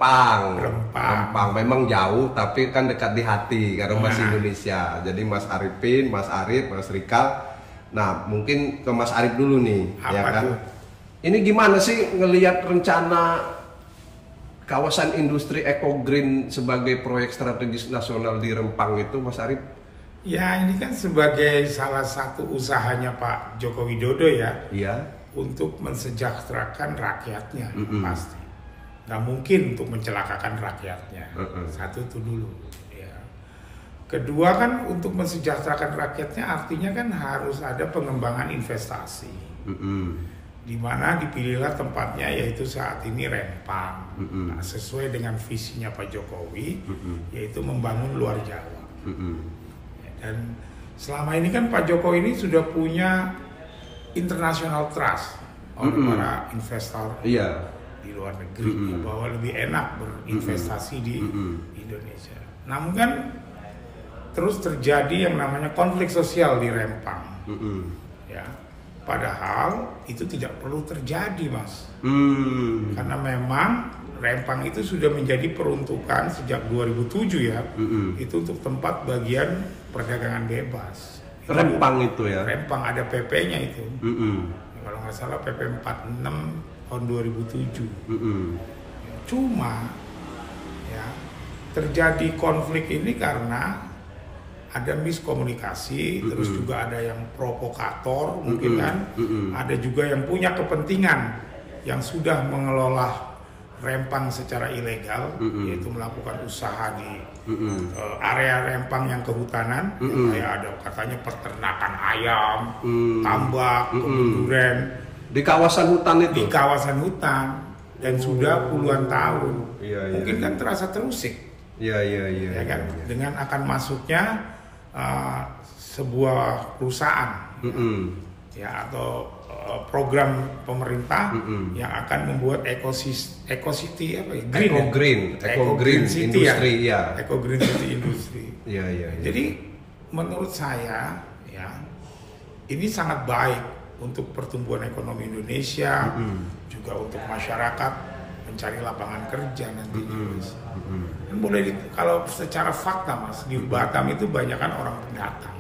Rempang. Rempang. Memang jauh tapi kan dekat di hati karena masih Indonesia. Jadi Mas Arifin, Mas Arif, Mas Rikal. Nah, mungkin ke Mas Arif dulu nih, ya Apa kan? tuh? Ini gimana sih ngelihat rencana kawasan industri eco-green sebagai proyek strategis nasional di Rempang itu, Mas Arif? Ya, ini kan sebagai salah satu usahanya Pak Joko Widodo ya. Iya. Untuk mensejahterakan rakyatnya, pasti. Nggak mungkin untuk mencelakakan rakyatnya. Satu itu dulu. Ya. Kedua kan untuk mensejahterakan rakyatnya artinya kan harus ada pengembangan investasi. Di mana dipilihlah tempatnya yaitu saat ini Rempang. Nah, sesuai dengan visinya Pak Jokowi, yaitu membangun luar Jawa. Dan selama ini kan Pak Jokowi ini sudah punya international trust oleh para investor di luar negeri bahwa lebih enak berinvestasi di Indonesia. Namun kan terus terjadi yang namanya konflik sosial di Rempang, ya. Padahal itu tidak perlu terjadi, Mas, karena memang Rempang itu sudah menjadi peruntukan sejak 2007 ya, itu untuk tempat bagian perdagangan bebas. Rempang itu ya? Rempang ada PP-nya itu. Kalau nggak salah PP 46 tahun 2007. Cuma ya terjadi konflik ini karena ada miskomunikasi, terus juga ada yang provokator mungkin kan, ada juga yang punya kepentingan yang sudah mengelola Rempang secara ilegal, yaitu melakukan usaha di area Rempang yang kehutanan, yang kayak ada katanya peternakan ayam, tambak, kebun durian di kawasan hutan itu. Di kawasan hutan dan sudah puluhan tahun. Mungkin kan terasa terusik. Ya kan, dengan akan masuknya sebuah perusahaan ya atau program pemerintah yang akan membuat eco city apa ya? Eco green industri ya. Eco green city industri. Iya. Jadi menurut saya ya ini sangat baik untuk pertumbuhan ekonomi Indonesia, juga untuk masyarakat mencari lapangan kerja nantinya. Dan boleh kalau secara fakta, Mas, di Batam itu banyak kan orang pendatang.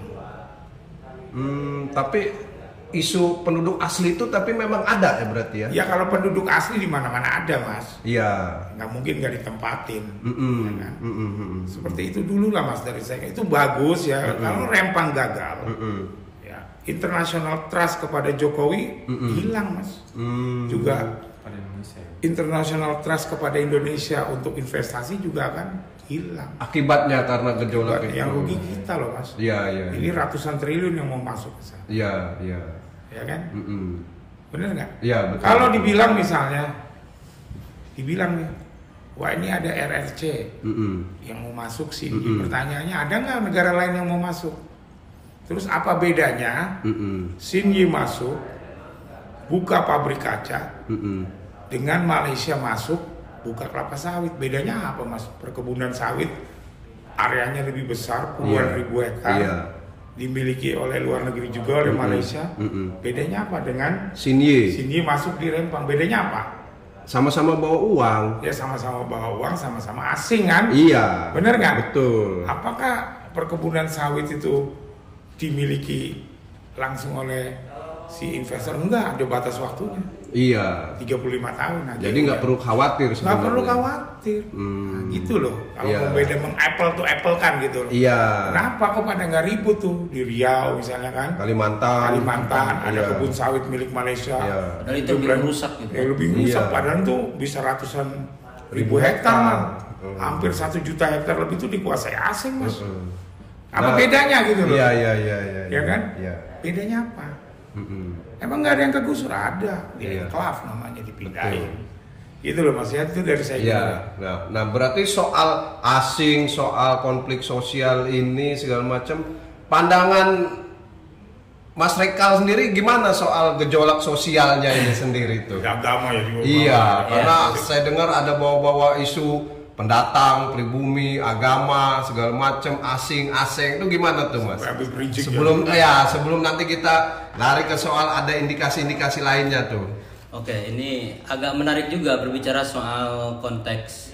Tapi isu penduduk asli itu tapi memang ada ya berarti ya? Ya kalau penduduk asli di mana-mana ada, Mas. Iya. Nggak mungkin nggak ditempatin. Ya kan? Seperti itu dulu lah, Mas, dari saya. Itu bagus ya. Kalau Rempang gagal, ya international trust kepada Jokowi hilang, Mas. Juga international trust kepada Indonesia untuk investasi juga akan hilang. Akibatnya karena gejolak itu. Yang rugi kita loh, Mas. Iya. Ini ratusan triliun yang mau masuk ke sana. Iya. Ya kan? Bener nggak? Iya, betul. Kalau dibilang misalnya, nih, wah ini ada RRC yang mau masuk sini. Pertanyaannya, ada nggak negara lain yang mau masuk? Terus apa bedanya Xinyi masuk, buka pabrik kaca, dengan Malaysia masuk, buka kelapa sawit? Bedanya apa, Mas? Perkebunan sawit areanya lebih besar, puluhan ribu hektar, dimiliki oleh luar negeri juga oleh Malaysia. Bedanya apa dengan Xinyi masuk di Rempang? Bedanya apa? Sama-sama bawa uang. Ya sama-sama bawa uang, sama-sama asing kan? Iya. Bener nggak? Betul. Apakah perkebunan sawit itu dimiliki langsung oleh si investor? Enggak, ada batas waktunya. Iya. 35 tahun aja. Jadi nggak perlu khawatir sebenarnya. Nggak perlu khawatir. Nah, gitu loh. Kalau mau beda meng-apple to apple kan gitu loh. Iya. Kenapa kok pada nggak ribut tuh di Riau misalnya kan? Kalimantan ada kebun sawit milik Malaysia. Dan itu lebih rusak gitu. Ya, lebih rusak. Padahal tuh bisa ratusan ribu hektar. Hampir 1 juta hektar lebih itu dikuasai asing, Mas. Apa bedanya gitu loh? Iya. Ya kan? Iya. Bedanya apa? Emang nggak ada yang kegusur? Ada. Di enklave namanya, dipindahin. Gitu loh, Mas, ya, itu dari saya. Iya. Nah, berarti soal asing, soal konflik sosial ini segala macam, pandangan Mas Rikal sendiri gimana soal gejolak sosialnya ini sendiri tuh? Agama ya juga. Iya, karena saya dengar ada bawa-bawa isu pendatang, pribumi, agama, segala macam, asing itu gimana tuh, Mas? Sebelum nanti kita lari ke soal ada indikasi-indikasi lainnya tuh. Oke, ini agak menarik juga berbicara soal konteks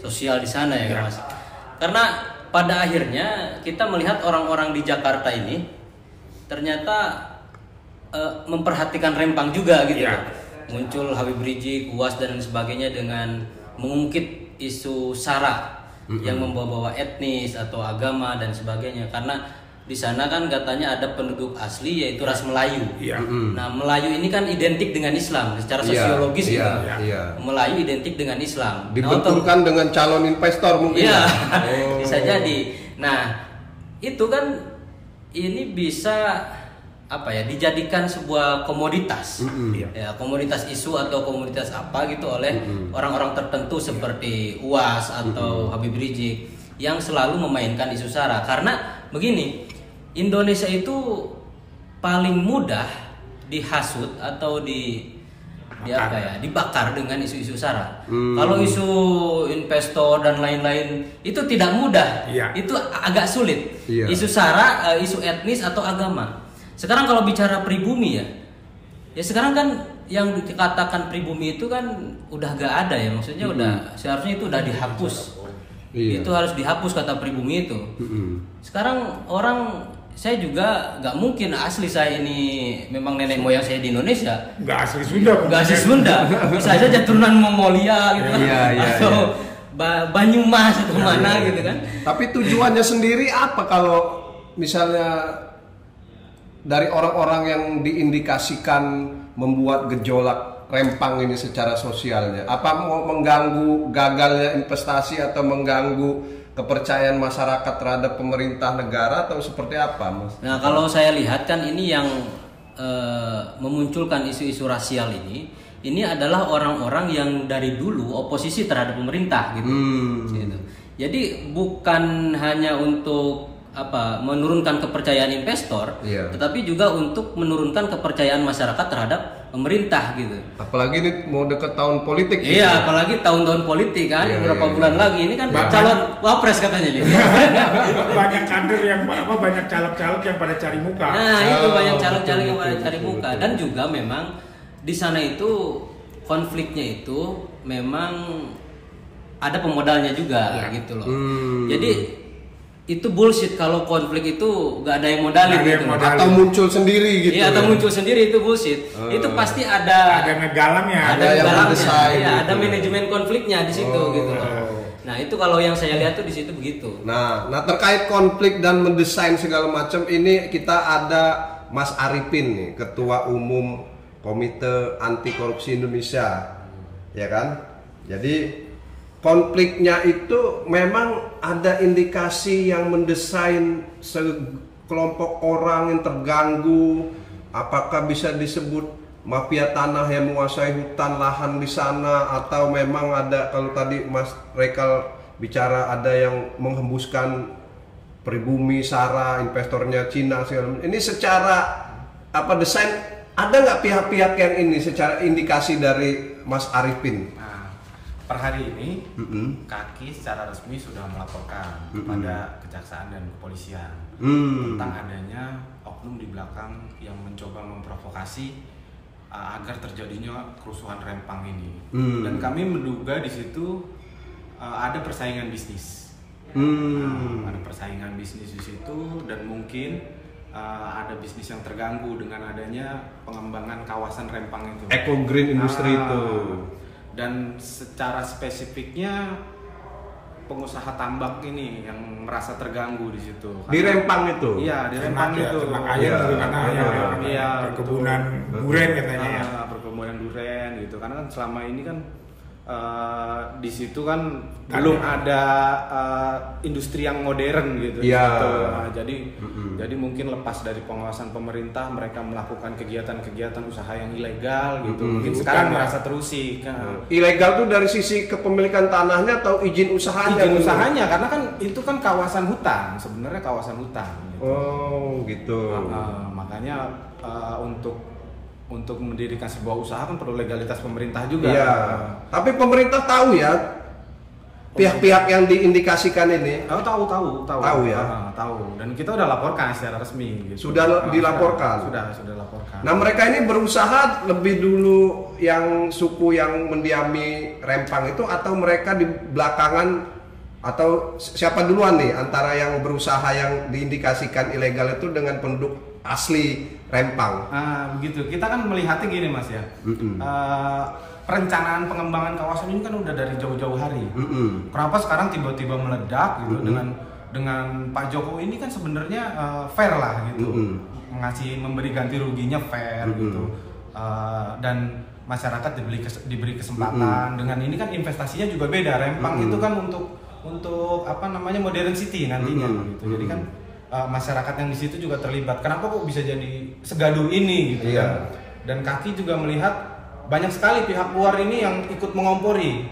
sosial di sana ya, Mas. Karena pada akhirnya kita melihat orang-orang di Jakarta ini ternyata memperhatikan Rempang juga gitu. Muncul Habib Rizik, UAS dan sebagainya dengan mengungkit isu SARA yang membawa-bawa etnis atau agama dan sebagainya. Karena di sana kan katanya ada penduduk asli yaitu ras Melayu. Nah, Melayu ini kan identik dengan Islam secara sosiologis gitu. Melayu identik dengan Islam. Dibenturkan dengan calon investor mungkin. Iya. Bisa jadi. Nah, itu kan ini bisa dijadikan sebuah komoditas. Ya, komoditas isu atau komoditas apa gitu oleh orang-orang tertentu seperti UAS atau Habib Rizik yang selalu memainkan isu SARA. Karena begini, Indonesia itu paling mudah dihasut atau dibakar dengan isu-isu SARA. Kalau isu investor dan lain-lain itu tidak mudah, itu agak sulit. Isu SARA, isu etnis atau agama. Sekarang kalau bicara pribumi ya sekarang kan yang dikatakan pribumi itu kan udah gak ada ya, maksudnya udah seharusnya itu udah dihapus. Itu harus dihapus kata pribumi itu. Sekarang saya juga nggak mungkin asli saya ini memang nenek moyang saya di Indonesia. Nggak asli Sunda. Nggak asli Sunda. Bisa saja turunan Mongolia gitu kan. Atau Banyumas atau mana gitu kan. Tapi tujuannya sendiri apa kalau misalnya dari orang-orang yang diindikasikan membuat gejolak Rempang ini secara sosialnya? Apa mau mengganggu gagalnya investasi atau mengganggu kepercayaan masyarakat terhadap pemerintah negara atau seperti apa, Mas? Nah, kalau saya lihat kan ini yang memunculkan isu-isu rasial ini adalah orang-orang yang dari dulu oposisi terhadap pemerintah gitu. Gitu. Jadi bukan hanya untuk menurunkan kepercayaan investor, tetapi juga untuk menurunkan kepercayaan masyarakat terhadap pemerintah gitu. Apalagi ini mau deket tahun politik. Iya, apalagi tahun-tahun politik kan, beberapa bulan lagi ini kan calon wapres katanya gitu. Banyak kader yang banyak caleg-caleg yang pada cari muka. Nah, itu banyak caleg-caleg yang pada cari muka dan juga memang di sana itu konfliknya itu memang ada pemodalnya juga gitu loh. Jadi itu bullshit kalau konflik itu gak ada yang modalin gitu. Atau muncul sendiri gitu. Iya, atau muncul sendiri itu bullshit. Itu pasti ada ngegalamnya, ada yang mendesain. Ya, ada manajemen konfliknya di situ gitu loh. Nah, itu kalau yang saya lihat tuh di situ begitu. Nah, terkait konflik dan mendesain segala macam ini kita ada Mas Arifin nih, Ketua Umum Komite Anti Korupsi Indonesia. Ya kan? Jadi konfliknya itu memang ada indikasi yang mendesain sekelompok orang yang terganggu. Apakah bisa disebut mafia tanah yang menguasai hutan lahan di sana, atau memang ada, kalau tadi Mas Rekal bicara ada yang menghembuskan pribumi SARA, investornya Cina segala. Ini secara desain ada nggak pihak-pihak yang ini secara indikasi dari Mas Arifin? Per hari ini, KAKI secara resmi sudah melaporkan kepada Kejaksaan dan Kepolisian tentang adanya oknum di belakang yang mencoba memprovokasi agar terjadinya kerusuhan Rempang ini. Dan kami menduga di situ ada persaingan bisnis. Ada persaingan bisnis di situ, dan mungkin ada bisnis yang terganggu dengan adanya pengembangan kawasan Rempang itu. Eco Green Industry itu. Dan secara spesifiknya pengusaha tambak ini yang merasa terganggu di situ. Di Rempang itu? Iya, di Rempang itu. Iya, perkebunan duren katanya ya. Perkebunan duren gitu. Karena kan selama ini kan di situ kan belum ada industri yang modern gitu. Jadi mungkin lepas dari pengawasan pemerintah, mereka melakukan kegiatan-kegiatan usaha yang ilegal gitu. Mungkin sekarang merasa terusik. Ilegal tuh dari sisi kepemilikan tanahnya atau izin usahanya? Izin usahanya, karena kan itu kan kawasan hutan, sebenarnya kawasan hutan. Gitu. Oh gitu. Makanya untuk mendirikan sebuah usaha kan perlu legalitas pemerintah juga. Iya. Tapi pemerintah tahu ya pihak-pihak yang diindikasikan ini? Tahu Ya. Tahu. Dan kita udah laporkan secara resmi. Gitu. Sudah dilaporkan. Sudah laporkan. Nah mereka ini berusaha lebih dulu yang suku yang mendiami Rempang itu, atau mereka di belakangan, atau siapa duluan nih antara yang berusaha yang diindikasikan ilegal itu dengan penduduk asli Rempang? Begitu. Kita kan melihatnya gini Mas ya. Perencanaan pengembangan kawasan ini kan udah dari jauh-jauh hari. Kenapa sekarang tiba-tiba meledak gitu dengan Pak Jokowi ini kan sebenarnya fair lah gitu, memberi ganti ruginya fair gitu, dan masyarakat diberi kesempatan. Dengan ini kan investasinya juga beda. Rempang itu kan untuk apa namanya modern city nantinya gitu. Jadi kan masyarakat yang di situ juga terlibat. Kenapa kok bisa jadi segaduh ini gitu kan? Dan Kaki juga melihat banyak sekali pihak luar ini yang ikut mengompori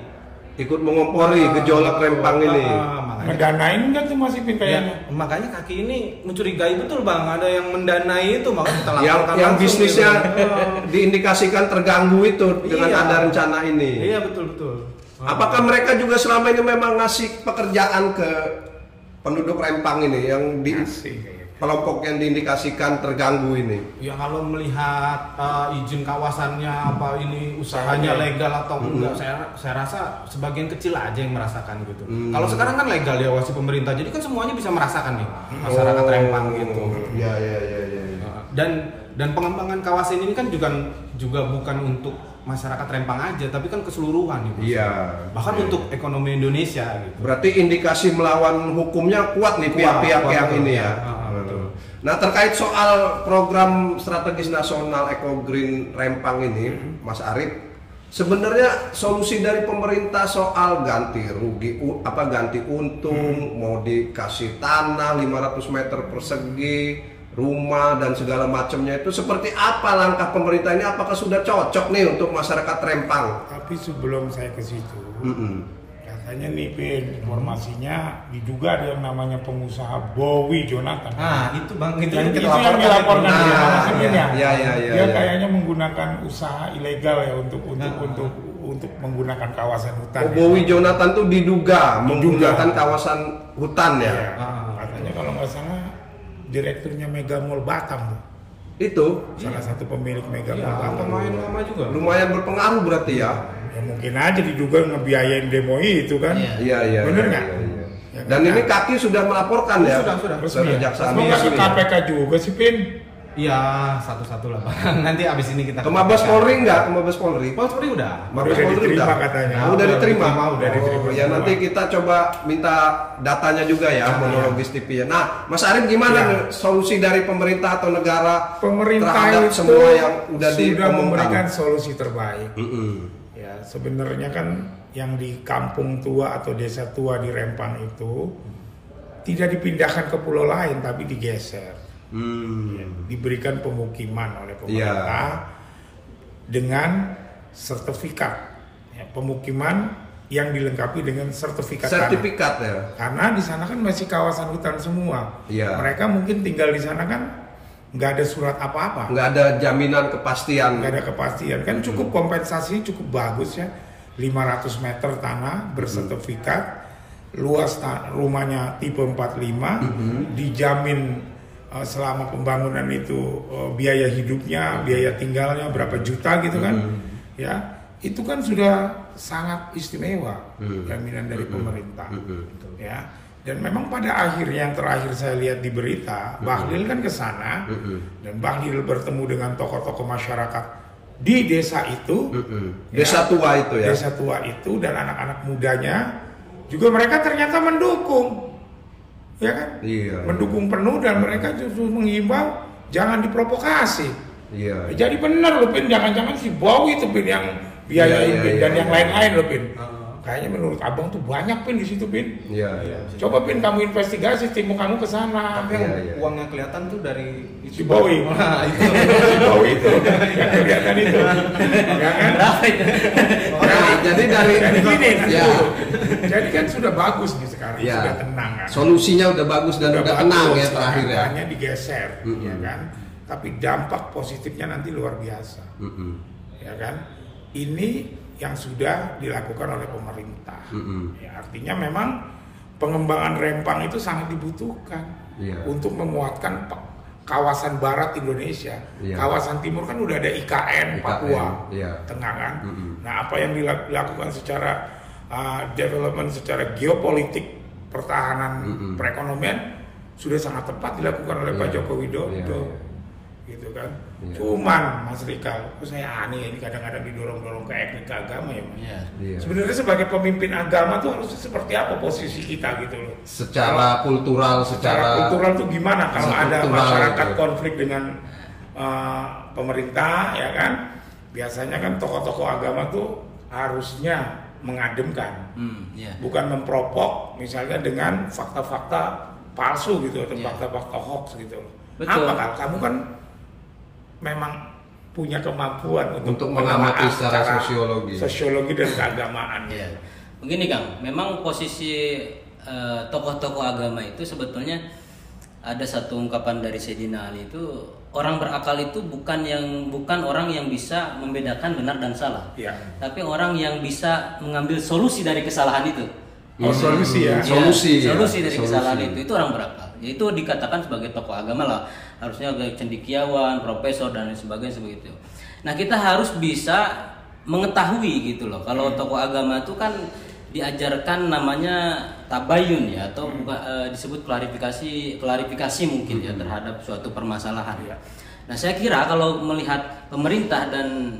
gejolak Rempang ini. Mendanain nggak tuh masih kayaknya? Makanya Kaki ini mencurigai betul Bang, ada yang mendanai itu, makanya kita laporkan yang bisnisnya diindikasikan terganggu itu dengan ada rencana ini. Iya betul. Apakah mereka juga selama ini memang ngasih pekerjaan ke penduduk Rempang ini yang kelompok yang diindikasikan terganggu ini? Ya kalau melihat izin kawasannya apa ini usahanya legal atau enggak, saya rasa sebagian kecil aja yang merasakan gitu. Kalau sekarang kan legal diawasi pemerintah, jadi kan semuanya bisa merasakan nih masyarakat Rempang gitu. Iya. Dan pengembangan kawasan ini kan juga bukan untuk masyarakat Rempang aja, tapi kan keseluruhan gitu. Iya. Bahkan untuk ekonomi Indonesia gitu. Berarti indikasi melawan hukumnya kuat nih pihak-pihak yang ini ya. Nah terkait soal program strategis nasional Eco Green Rempang ini, Mas Arief, sebenarnya solusi dari pemerintah soal ganti rugi, ganti untung, mau dikasih tanah 500 meter persegi, rumah dan segala macamnya itu seperti apa langkah pemerintah ini? Apakah sudah cocok nih untuk masyarakat Rempang? Tapi sebelum saya ke situ, katanya nih Pin, informasinya diduga ada yang namanya pengusaha Bowie Jonathan. Itu Bang, itu yang dilaporkan Iya. Dia kayaknya menggunakan usaha ilegal ya untuk menggunakan kawasan hutan. Bowie Jonathan tuh diduga menggunakan kawasan hutan ya. Katanya kalau nggak salah direkturnya Mega Mall Batam. Itu salah satu pemilik Mega Mall Batam. Lumayan berpengaruh berarti ya. Ya mungkin aja diduga ngebiayain demo itu kan. Iya. Bener nggak? Ya, dan ini Kaki sudah melaporkan ya. Sudah resmi. Semoga ke KPK juga sih Pin. Iya, satu-satu lah Bang. Nanti abis ini kita ke Mabes Polri enggak? Ke Mabes Polri? Mabes Polri udah. Mabes Polri udah katanya. Udah diterima. Udah diterima. Ya nanti kita coba minta datanya juga ya, monologis TV ya. Nah, Mas Arief gimana solusi dari pemerintah atau negara terhadap semua yang sudah memberikan solusi terbaik. Ya, sebenarnya kan yang di kampung tua atau desa tua di Rempang itu tidak dipindahkan ke pulau lain tapi digeser. Ya, diberikan pemukiman oleh pemerintah dengan sertifikat ya, pemukiman yang dilengkapi dengan sertifikat ya, karena di sana kan masih kawasan hutan semua. Mereka mungkin tinggal di sana kan nggak ada surat apa-apa, nggak ada jaminan kepastian, kan cukup kompensasi cukup bagus ya, 500 meter tanah bersertifikat, luas rumahnya tipe 45, dijamin selama pembangunan itu biaya hidupnya, biaya tinggalnya berapa juta gitu kan, ya itu kan sudah sangat istimewa jaminan dari pemerintah, ya. Dan memang pada akhirnya yang terakhir saya lihat di berita, Bahlil kan ke sana dan Bahlil bertemu dengan tokoh-tokoh masyarakat di desa itu, desa tua itu ya, desa tua itu dan anak-anak mudanya juga mereka ternyata mendukung. Ya kan, mendukung penuh dan mereka justru menghimbau jangan diprovokasi. Jadi benar loh Pin, jangan-jangan si Bowie itu Pin yang biayain Pin dan yang lain-lain loh Pin. Kayaknya menurut abang tuh banyak Pin di situ Pin. Coba Pin kamu investigasi, tim kamu ke sana. Tapi yang uangnya kelihatan tuh dari si Bowie. Itu si Bowie itu yang kelihatan itu. Ya kan? Jadi dari jadi kan sudah bagus nih sekarang, sudah tenang kan. Solusinya udah bagus dan udah tenang ya terakhir ya. Hanya digeser, ya kan. Tapi dampak positifnya nanti luar biasa, ya kan. Ini yang sudah dilakukan oleh pemerintah. Ya, artinya memang pengembangan Rempang itu sangat dibutuhkan untuk memuatkan kawasan barat Indonesia. Kawasan timur kan udah ada IKN Papua Tengah kan. Nah, apa yang dilakukan secara development, secara geopolitik, pertahanan, perekonomian sudah sangat tepat dilakukan oleh Pak Joko Widodo. Gitu kan. Cuman Mas Rikal, saya aneh ini kadang-kadang didorong-dorong ke etnik ke agama ya. Sebenarnya sebagai pemimpin agama tuh harusnya seperti apa posisi kita gitu loh. Secara kultural tuh gimana kalau ada masyarakat konflik dengan pemerintah ya kan? Biasanya kan tokoh-tokoh agama tuh harusnya mengademkan. Bukan mempropok misalnya dengan fakta-fakta palsu gitu atau fakta-fakta hoax gitu loh. Betul. Apa kamu kan memang punya kemampuan untuk mengamati secara sosiologi dan keagamaan. Begini Kang, memang posisi tokoh-tokoh agama itu sebetulnya ada satu ungkapan dari Sayyidina Ali itu, orang berakal itu bukan orang yang bisa membedakan benar dan salah, tapi orang yang bisa mengambil solusi dari kesalahan itu. Solusi dari kesalahan itu orang berakal. Itu dikatakan sebagai tokoh agama lah, harusnya cendekiawan, profesor dan lain sebagainya seperti itu. Nah, kita harus bisa mengetahui gitu loh. Kalau tokoh agama itu kan diajarkan namanya tabayun ya, atau disebut klarifikasi mungkin ya terhadap suatu permasalahan. Nah, saya kira kalau melihat pemerintah dan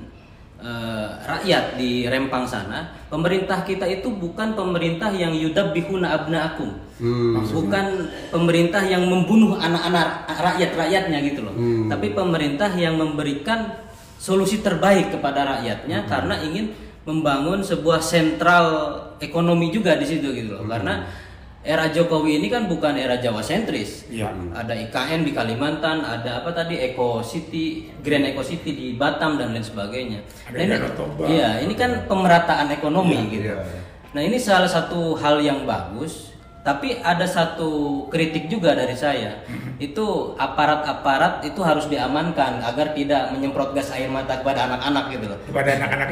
rakyat di Rempang sana, pemerintah kita itu bukan pemerintah yang yudabbihuna abna'akum, bukan pemerintah yang membunuh anak-anak rakyatnya gitu loh, tapi pemerintah yang memberikan solusi terbaik kepada rakyatnya karena ingin membangun sebuah sentral ekonomi juga di situ gitu loh. Karena era Jokowi ini kan bukan era Jawa sentris. Ada IKN di Kalimantan, ada apa tadi Eco City, Grand Eco City di Batam dan lain sebagainya. Ini kan pemerataan ekonomi gitu. Nah, ini salah satu hal yang bagus. Tapi ada satu kritik juga dari saya, itu aparat-aparat itu harus diamankan agar tidak menyemprot gas air mata kepada anak-anak gitu loh. Kepada anak-anak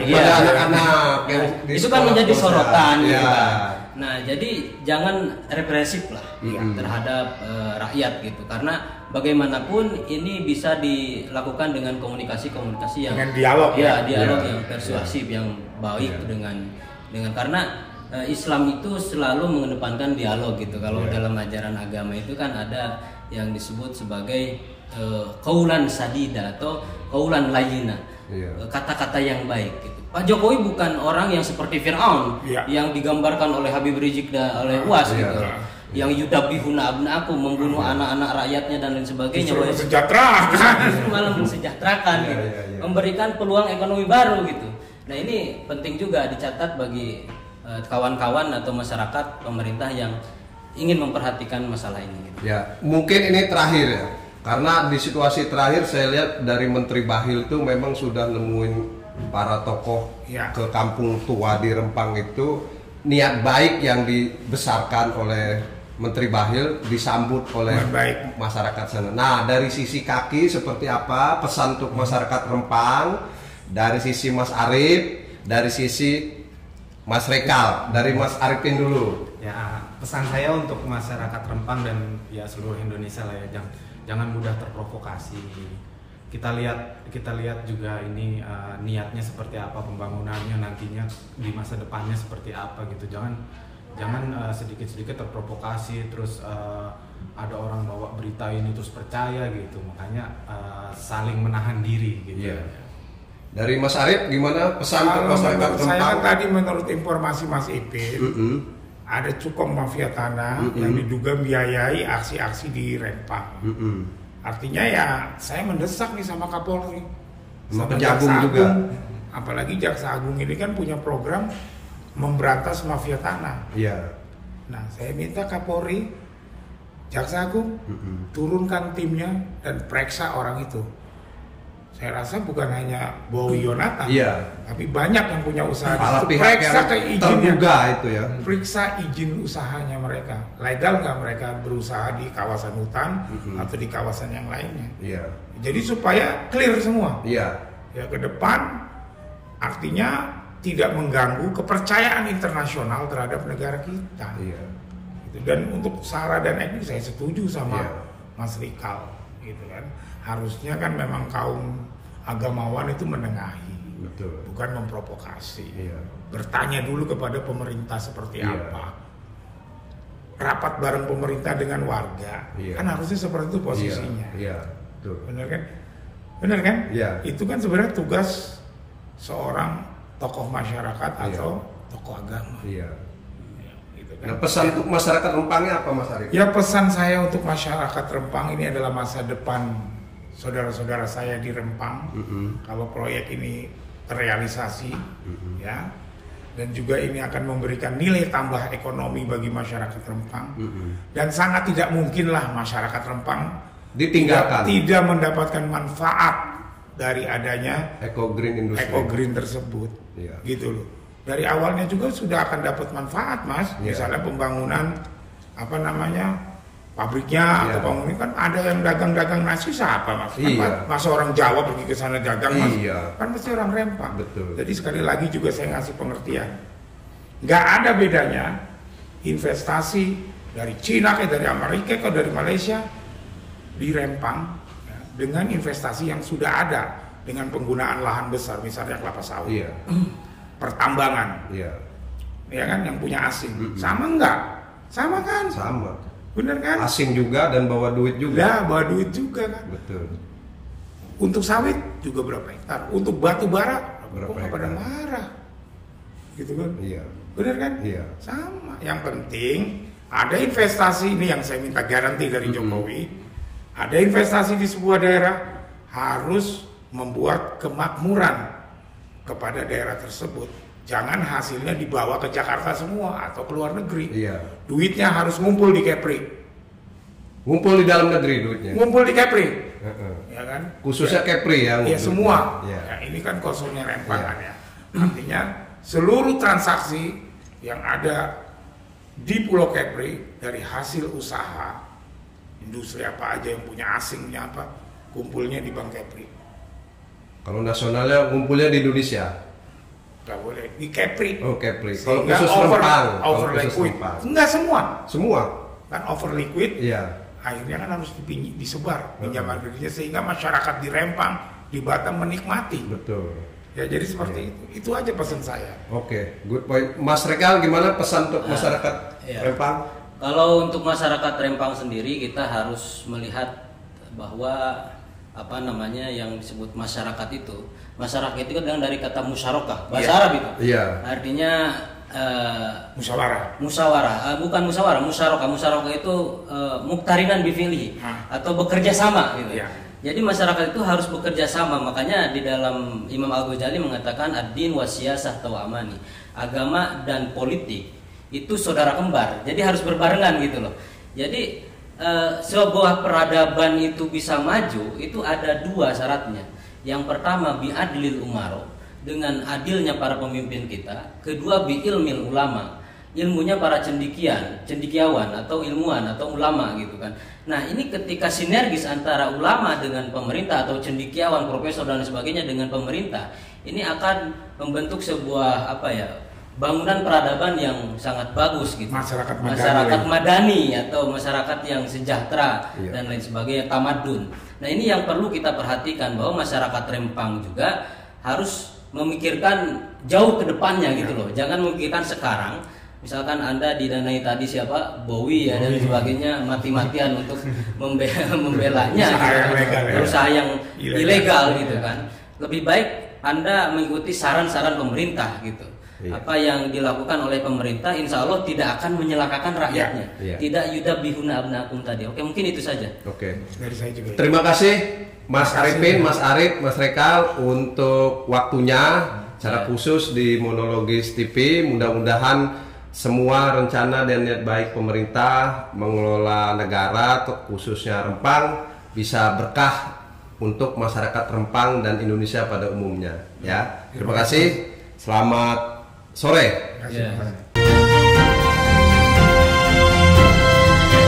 itu kan menjadi sorotan gitu kan. Nah, jadi jangan represif lah terhadap rakyat gitu, karena bagaimanapun ini bisa dilakukan dengan komunikasi yang dengan dialog dialog yang persuasif, yang baik dengan karena Islam itu selalu mengedepankan dialog gitu. Kalau dalam ajaran agama itu kan ada yang disebut sebagai qaulan sadida atau qaulan layyina, kata-kata yang baik gitu. Pak Jokowi bukan orang yang seperti Fir'aun yang digambarkan oleh Habib Rizik dan oleh UAS gitu. Yang yudabbihuna abna'akum, membunuh anak-anak rakyatnya dan lain sebagainya. Malah mensejahterakan gitu. Memberikan peluang ekonomi baru gitu. Nah, ini penting juga dicatat bagi kawan-kawan atau masyarakat pemerintah yang ingin memperhatikan masalah ini gitu. Ya, mungkin ini terakhir ya. Karena di situasi terakhir saya lihat dari Menteri Bahlil itu memang sudah nemuin para tokoh ke kampung tua di Rempang itu, niat baik yang dibesarkan oleh Menteri Bahlil disambut oleh masyarakat sana. Nah, dari sisi Kaki seperti apa pesan untuk masyarakat Rempang, dari sisi Mas Arif, dari sisi Mas Rekal, dari Mas Arifin dulu. Ya, pesan saya untuk masyarakat Rempang dan ya seluruh Indonesia lah ya, jangan mudah terprovokasi. Kita lihat juga ini niatnya seperti apa, pembangunannya nantinya di masa depannya seperti apa gitu. Jangan sedikit-sedikit terprovokasi, terus ada orang bawa berita ini terus percaya gitu. Makanya saling menahan diri gitu. Dari Mas Arif gimana pesan untuk masyarakat Rempang? Saya tadi menurut informasi Mas Ipin, ada cukong mafia tanah yang diduga biayai aksi-aksi di Rempang. Artinya ya saya mendesak nih sama Kapolri, sama Jaksa Agung juga. Apalagi Jaksa Agung ini kan punya program memberantas mafia tanah. Nah, saya minta Kapolri, Jaksa Agung turunkan timnya dan periksa orang itu. Saya rasa bukan hanya Bowi Yonatan, tapi banyak yang punya usaha. Periksa ke izinnya, periksa izin usahanya mereka, legal nggak mereka berusaha di kawasan hutan atau di kawasan yang lainnya. Jadi supaya clear semua. Ya ke depan, artinya tidak mengganggu kepercayaan internasional terhadap negara kita. Iya. Gitu. Dan untuk SARA dan etnik saya setuju sama Iya. Mas Rikal, gitu kan. Harusnya kan memang kaum agamawan itu menengahi, Betul. bukan memprovokasi. Iya. Bertanya dulu kepada pemerintah seperti Iya. apa. Rapat bareng pemerintah dengan warga, Iya. kan harusnya seperti itu posisinya. Iya. Betul. Benar kan? Benar kan? Iya. Itu kan sebenarnya tugas seorang tokoh masyarakat atau tokoh agama. Iya. Ya, gitu kan. Nah, pesan untuk masyarakat Rempangnya apa, Mas Arif? Ya, pesan saya untuk masyarakat Rempang ini adalah masa depan saudara-saudara saya di Rempang. Kalau proyek ini terrealisasi, ya, dan juga ini akan memberikan nilai tambah ekonomi bagi masyarakat Rempang. Dan sangat tidak mungkinlah masyarakat Rempang Ditinggalkan. tidak mendapatkan manfaat dari adanya Eco Green Industry. Eco Green tersebut. Iya. Gitu loh. Dari awalnya juga sudah akan dapat manfaat, Mas. Iya. Misalnya pembangunan apa namanya? Pabriknya Iya. atau bangunan, kan ada yang dagang-dagang nasi siapa, Mas? Kan Iya. masa orang Jawa pergi ke sana dagang, Mas? Iya. Kan mesti orang Rempang. Betul. Jadi sekali lagi juga saya ngasih pengertian. Nggak ada bedanya investasi dari Cina kayak dari Amerika atau dari Malaysia di Rempang ya, dengan investasi yang sudah ada dengan penggunaan lahan besar, misalnya kelapa sawit, Iya. pertambangan, Iya. ya kan, yang punya asing. Sama enggak? Sama kan? Sama. Bener kan? Asing juga dan bawa duit juga. Ya, bawa duit juga kan. Betul. Untuk sawit juga berapa hektar, untuk batu bara Berapa kok nggak pada hektar? marah, gitu kan? Iya. Bener kan? Iya. Sama. Yang penting ada investasi, ini yang saya minta garansi dari Jokowi. Ada investasi di sebuah daerah harus membuat kemakmuran kepada daerah tersebut. Jangan hasilnya dibawa ke Jakarta semua atau ke luar negeri. Iya. Duitnya harus ngumpul di Kepri. Ngumpul di dalam negeri duitnya. Ngumpul di Kepri. Heeh. Ya kan? Khususnya Kepri ya. Ya ngumpul. semua. Iya. Ya, ini kan kosongnya Rempang Iya. kan ya. Artinya seluruh transaksi yang ada di Pulau Kepri dari hasil usaha industri apa aja yang punya asingnya apa, kumpulnya di Bank Kepri. Kalau nasionalnya ngumpulnya di Indonesia. Gak boleh di Kepri. Oh, Kepri. Kalau Sehingga khusus over Rempang. Kalau over khusus liquid. Rempang. Enggak semua. Semua. Kan over liquid. Iya. Akhirnya kan harus disebar pinjaman kreditnya sehingga masyarakat di Rempang, di Batam menikmati. Betul. Ya jadi seperti itu. Itu aja pesan saya. Oke, good point. Mas Rekal gimana pesan untuk masyarakat iya. Rempang? Kalau untuk masyarakat Rempang sendiri, kita harus melihat bahwa apa namanya yang disebut masyarakat itu kan dari kata musyarakah, bahasa Arab itu. Iya. Artinya Musyawarah. bukan musyawarah, musyarakah itu muktarinan bifili atau bekerja sama gitu. Iya. Jadi masyarakat itu harus bekerja sama, makanya di dalam Imam Al-Ghazali mengatakan ad-din wa siyasah tawamani, agama dan politik itu saudara kembar, jadi harus berbarengan gitu loh. Jadi sebuah peradaban itu bisa maju itu ada dua syaratnya. Yang pertama bi'adlil umaro, dengan adilnya para pemimpin kita. Kedua bi'ilmil ulama, ilmunya para cendikiawan atau ilmuwan atau ulama gitu kan. Nah ini ketika sinergis antara ulama dengan pemerintah atau cendikiawan, profesor dan sebagainya dengan pemerintah, ini akan membentuk sebuah bangunan peradaban yang sangat bagus gitu. Masyarakat madani atau masyarakat yang sejahtera dan lain sebagainya, tamadun. Nah ini yang perlu kita perhatikan, bahwa masyarakat Rempang juga harus memikirkan jauh ke depannya gitu loh. Jangan memikirkan sekarang. Misalkan Anda didanai tadi siapa, Bowie ya dan sebagainya, mati-matian untuk membelanya berusaha yang ilegal gitu kan. Lebih baik Anda mengikuti saran-saran pemerintah gitu. Apa yang dilakukan oleh pemerintah insya Allah tidak akan menyelakakan rakyatnya. Tidak yudabihuna abnakum tadi. Oke, mungkin itu saja. Oke. Dari saya juga. Terima kasih Mas Arifin, Mas Arif, Mas Rekal untuk waktunya secara khusus di Monologis TV. Mudah-mudahan semua rencana dan niat baik pemerintah mengelola negara, khususnya Rempang, bisa berkah untuk masyarakat Rempang dan Indonesia pada umumnya. Ya, terima kasih. Selamat sore. Terima kasih.